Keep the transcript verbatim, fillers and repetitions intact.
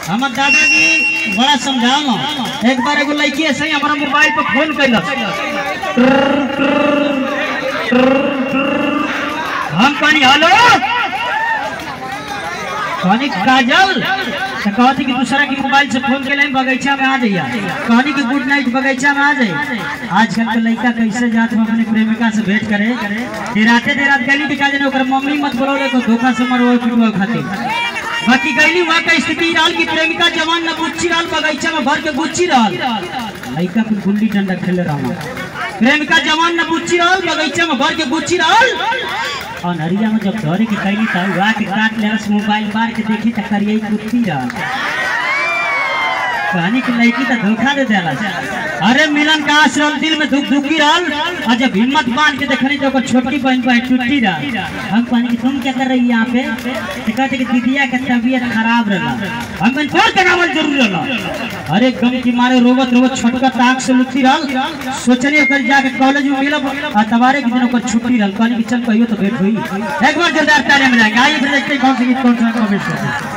हमर दादाजी बड़ा समझाओ। एक बार एगो लड़की ऐसे ही हमारा मोबाइल पर फोन कैलक, हम कहनी हेलो, कहनी काजल, तो कहती कि दूसरा के मोबाइल से फोन के बगीचा में आ जाइए, कहनी कि गुड नाइट बगीचा में आ जाइए। आजकल के लड़का कैसे जात में अपने प्रेमिका से भेंट करे, डेराते डेरात गली दिखा देने ओकर मम्मी मत बोलो को धोखा से मरवा पिटवा खातिर। बाकी गली वहाँ का स्थिति रहल कि प्रेमिका जवान न गुच्ची रहल, बगीचा में भर के गुच्ची रहल, लड़का फिर गुल्ली डंडा खेले रहा। प्रेमिका जवान न गुच्ची रहल, बगीचा में भर के गुच्ची रहल, और नरिया में जब धरे की कैली था वहाँ के काट ले मोबाइल मार के देखी तो करिए कुत्ती रहल। कहानी की लड़की तो धोखा दे देला। अरे मिलन का आश्रम दिल में दुख दुखी रहल, और जब हिम्मत बांध के देखनी तो छोटी बहन पर टूटी रहल। हम कहनी कि तुम क्या कर रही है यहाँ पे, तो कहते कि दीदिया का तबीयत खराब रहा। हम कहनी फोन करावल जरूर रहा। अरे गम की मारे रोवत रोवत छोटका ताक से लुटी रहल, सोचनी ओकर जाके कॉलेज में मिलब और तबारे के दिन ओकर छुट्टी रहल। कहनी कि चल कहियो तो भेंट हुई। एक बार जोरदार ताली में जाएंगे। आइए फिर देखते हैं कौन सी गीत कौन सा कमेंट करते हैं।